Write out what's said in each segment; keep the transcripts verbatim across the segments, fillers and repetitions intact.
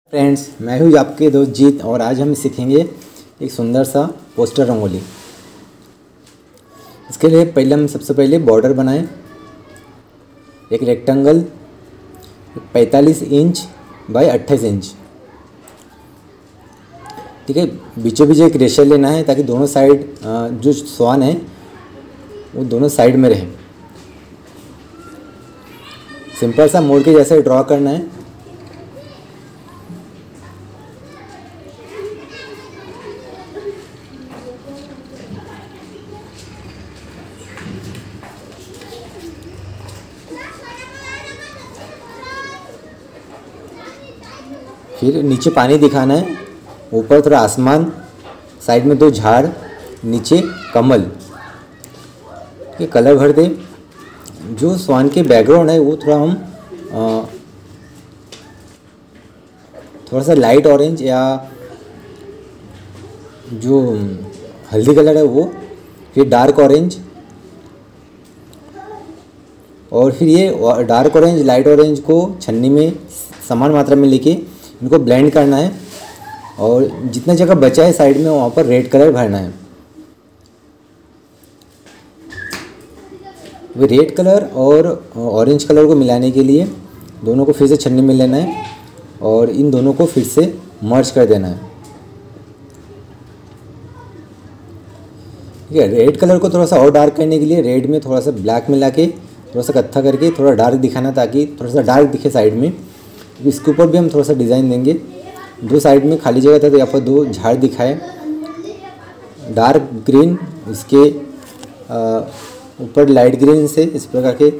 Friends, मैं हूँ आपके दोस्त जीत और आज हम सीखेंगे एक सुंदर सा पोस्टर रंगोली। इसके लिए पहले हम सबसे पहले बॉर्डर बनाएं। एक रेक्टेंगल पैंतालीस इंच बाई अट्ठाईस इंच, ठीक है। बीचों बीच एक रेशा लेना है ताकि दोनों साइड जो स्वान है वो दोनों साइड में रहे। सिंपल सा मोड़ के जैसे ड्रॉ करना है। फिर नीचे पानी दिखाना है, ऊपर थोड़ा आसमान, साइड में दो झाड़, नीचे कमल के कलर भर दे। जो स्वान के बैकग्राउंड है वो थोड़ा हम आ, थोड़ा सा लाइट ऑरेंज या जो हल्दी कलर है वो, फिर डार्क ऑरेंज, और फिर ये डार्क ऑरेंज लाइट ऑरेंज को छन्नी में समान मात्रा में लेके इनको ब्लेंड करना है। और जितना जगह बचा है साइड में वहाँ पर रेड कलर भरना है। वो रेड कलर और ऑरेंज कलर को मिलाने के लिए दोनों को फिर से छन्नी में लेना है और इन दोनों को फिर से मर्ज कर देना है। ठीक है। रेड कलर को थोड़ा सा और डार्क करने के लिए रेड में थोड़ा सा ब्लैक मिला के थोड़ा सा कत्था करके थोड़ा डार्क दिखाना, ताकि थोड़ा सा डार्क दिखे साइड में। इसके ऊपर भी हम थोड़ा सा डिज़ाइन देंगे। दो साइड में खाली जगह था तो यहाँ पर दो झाड़ दिखाए, डार्क ग्रीन, इसके ऊपर लाइट ग्रीन से इस प्रकार के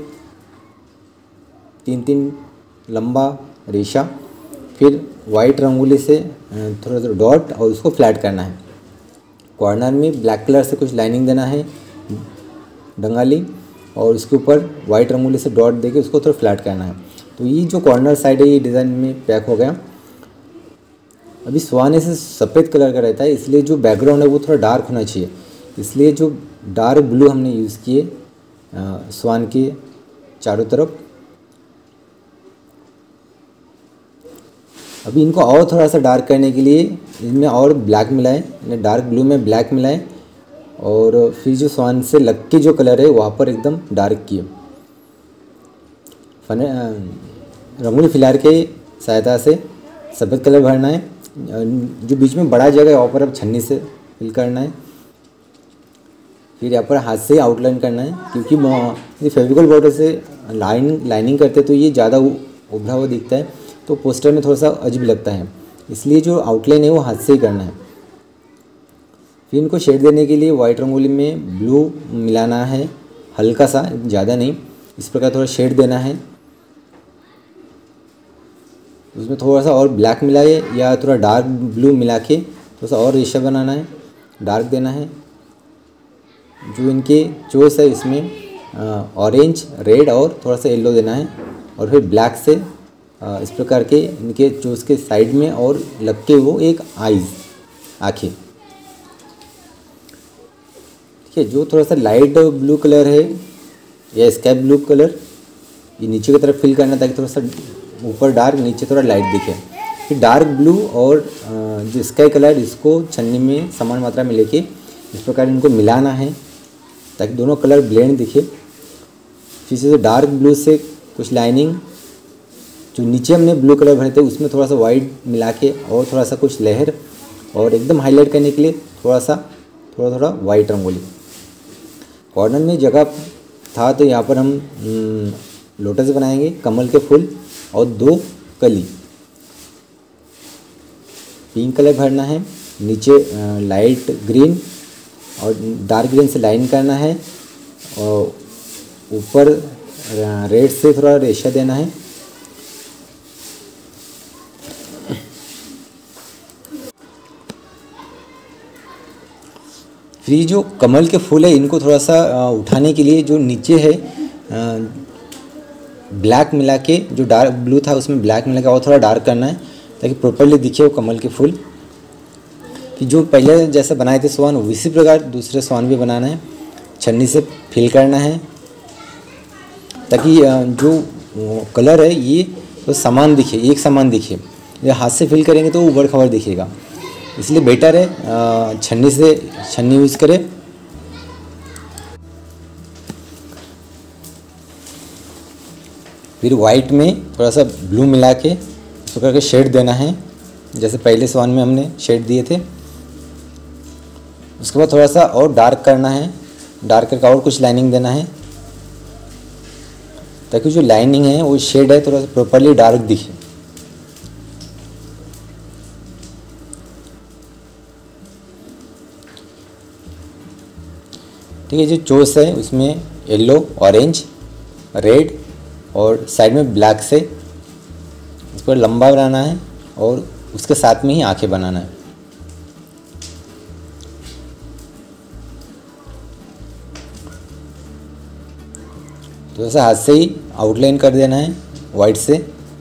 तीन तीन लंबा रेशा, फिर वाइट रंगोली से थोड़ा सा डॉट और उसको फ्लैट करना है। कॉर्नर में ब्लैक कलर से कुछ लाइनिंग देना है डंगाली, और उसके ऊपर वाइट रंगोली से डॉट देके उसको थोड़ा फ्लैट करना है। तो ये जो कॉर्नर साइड है ये डिज़ाइन में पैक हो गया। अभी स्वान ऐसे सफ़ेद कलर का रहता है, इसलिए जो बैकग्राउंड है वो थोड़ा डार्क होना चाहिए। इसलिए जो डार्क ब्लू हमने यूज़ किए स्वान के चारों तरफ। अभी इनको और थोड़ा सा डार्क करने के लिए इनमें और ब्लैक मिलाएं, डार्क ब्लू में ब्लैक मिलाएं, और फिर जो स्वान से लग के जो कलर है वहाँ पर एकदम डार्क किए। फन रंगोली फिलार के सहायता से सफ़ेद कलर भरना है। जो बीच में बड़ा जगह है वहाँ पर अब छन्नी से फिल करना है। फिर यहाँ पर हाथ से आउटलाइन करना है, क्योंकि फेविकॉल बॉर्डर से लाइन लाइनिंग करते तो ये ज़्यादा उभरा हुआ दिखता है, तो पोस्टर में थोड़ा सा अजीब लगता है। इसलिए जो आउटलाइन है वो हाथ से ही करना है। फिर इनको शेड देने के लिए वाइट रंगोली में ब्लू मिलाना है, हल्का सा, ज़्यादा नहीं। इस प्रकार थोड़ा शेड देना है। उसमें थोड़ा सा और ब्लैक मिलाए या थोड़ा डार्क ब्लू मिला के थोड़ा सा और रेशा बनाना है, डार्क देना है। जो इनके चोइस है इसमें ऑरेंज, रेड और थोड़ा सा येलो देना है, और फिर ब्लैक से आ, इस प्रकार के इनके चोइस के साइड में और लग के वो एक आईज, आँखें। ठीक है। जो थोड़ा सा लाइट ब्लू कलर है या स्काई ब्लू कलर ये नीचे की तरफ फिल करना, ताकि थोड़ा सा ऊपर डार्क नीचे थोड़ा लाइट दिखे। फिर डार्क ब्लू और जो स्काई कलर इसको छन्नी में समान मात्रा में लेके इस प्रकार इनको मिलाना है ताकि दोनों कलर ब्लेंड दिखे। फिर से डार्क ब्लू से कुछ लाइनिंग, जो नीचे हमने ब्लू कलर भरे थे उसमें थोड़ा सा वाइट मिला के और थोड़ा सा कुछ लहर, और एकदम हाईलाइट करने के लिए थोड़ा सा थोड़ा थोड़ा वाइट रंगोली। कॉर्नर में जगह था तो यहाँ पर हम लोटस बनाएंगे, कमल के फूल और दो कली। पिंक कलर भरना है, नीचे लाइट ग्रीन और डार्क ग्रीन से लाइन करना है, और ऊपर रेड से थोड़ा रेशा देना है। फिर जो कमल के फूल है इनको थोड़ा सा उठाने के लिए जो नीचे है ब्लैक मिला के, जो डार्क ब्लू था उसमें ब्लैक मिला के और थोड़ा डार्क करना है ताकि प्रॉपर्ली दिखे वो कमल के फूल। कि जो पहले जैसे बनाए थे स्वान उसी प्रकार दूसरे स्वान भी बनाना है, छन्नी से फिल करना है ताकि जो कलर है ये तो समान दिखे, एक समान दिखे। या हाथ से फिल करेंगे तो ऊबड़ खाबड़ दिखेगा, इसलिए बेटर है छन्नी से छन्नी यूज़ करें। फिर वाइट में थोड़ा सा ब्लू मिला के उसको करके शेड देना है, जैसे पहले स्वान में हमने शेड दिए थे। उसके बाद थोड़ा सा और डार्क करना है, डार्क करके और कुछ लाइनिंग देना है, ताकि जो लाइनिंग है वो शेड है थोड़ा सा प्रॉपरली डार्क दिखे। ठीक है, जो चोस है उसमें येलो, ऑरेंज, रेड और साइड में ब्लैक से इसको लंबा बनाना है और उसके साथ में ही आंखें बनाना है। तो ऐसा हाथ से ही आउटलाइन कर देना है वाइट से,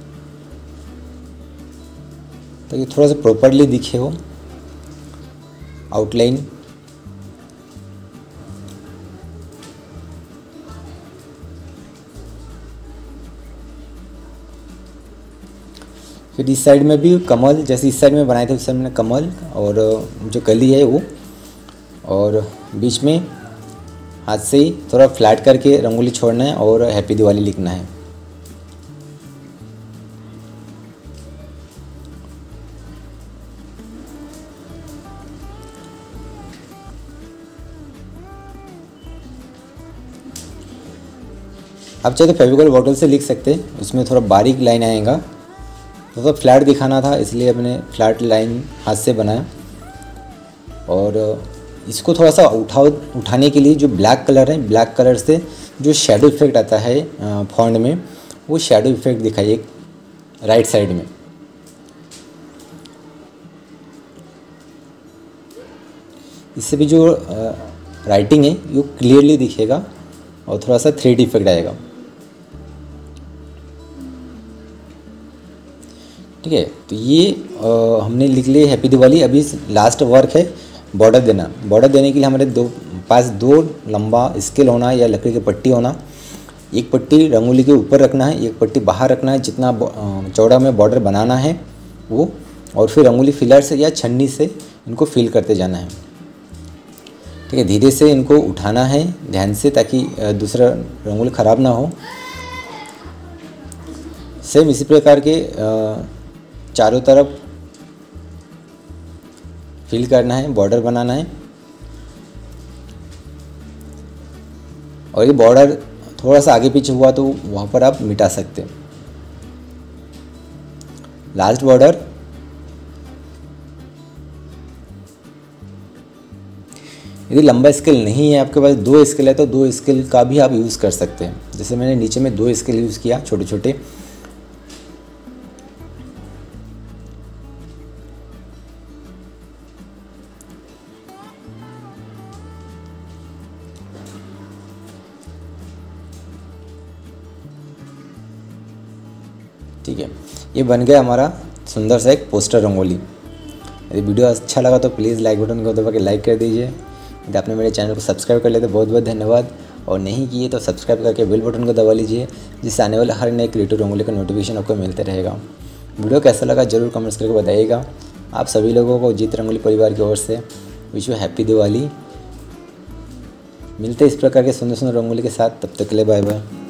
ताकि तो थोड़ा सा प्रॉपरली दिखे वो आउटलाइन। फिर इस साइड में भी कमल, जैसे इस साइड में बनाए थे उस साइड में कमल और जो कली है वो, और बीच में हाथ से ही थोड़ा फ्लैट करके रंगोली छोड़ना है और हैप्पी दिवाली लिखना है। आप चाहे तो फेविकॉल बॉटल से लिख सकते हैं, उसमें थोड़ा बारीक लाइन आएगा, तो थोड़ा फ्लैट दिखाना था इसलिए अपने फ्लैट लाइन हाथ से बनाया। और इसको थोड़ा सा उठा उठाने के लिए जो ब्लैक कलर है, ब्लैक कलर से जो शेडो इफेक्ट आता है फॉन्ट में, वो शेडो इफेक्ट दिखाइए राइट साइड में। इससे भी जो राइटिंग है वो क्लियरली दिखेगा और थोड़ा सा थ्री डी इफेक्ट आएगा। ठीक है, तो ये आ, हमने लिख ली हैप्पी दिवाली। अभी लास्ट वर्क है बॉर्डर देना। बॉर्डर देने के लिए हमारे दो पास दो लंबा स्केल होना या लकड़ी की पट्टी होना। एक पट्टी रंगोली के ऊपर रखना है, एक पट्टी बाहर रखना है, जितना चौड़ा में बॉर्डर बनाना है वो, और फिर रंगोली फिलर से या छन्नी से इनको फिल करते जाना है। ठीक है, धीरे से इनको उठाना है ध्यान से, ताकि दूसरा रंगोली ख़राब ना हो। सेम इसी प्रकार के चारों तरफ फिल करना है, बॉर्डर बनाना है। और ये बॉर्डर थोड़ा सा आगे पीछे हुआ तो वहाँ पर आप मिटा सकते हैं। लास्ट बॉर्डर यदि लंबा स्केल नहीं है आपके पास, दो स्केल है तो दो स्केल का भी आप यूज़ कर सकते हैं। जैसे मैंने नीचे में दो स्केल यूज़ किया छोटे छोटे। ठीक है, ये बन गया हमारा सुंदर सा एक पोस्टर रंगोली। यदि वीडियो अच्छा लगा तो प्लीज़ लाइक बटन को दबा के लाइक कर दीजिए। यदि आपने मेरे चैनल को सब्सक्राइब कर लिया तो बहुत बहुत धन्यवाद, और नहीं किए तो सब्सक्राइब करके बेल बटन को दबा लीजिए, जिससे आने वाले हर नए क्रिएटिव रंगोली का नोटिफिकेशन आपको मिलते रहेगा। वीडियो कैसा लगा जरूर कमेंट्स करके बताइएगा। आप सभी लोगों को जीत रंगोली परिवार की ओर से विश यू हैप्पी दिवाली। मिलते इस प्रकार के सुंदर सुंदर रंगोली के साथ, तब तक के लिए बाय बाय।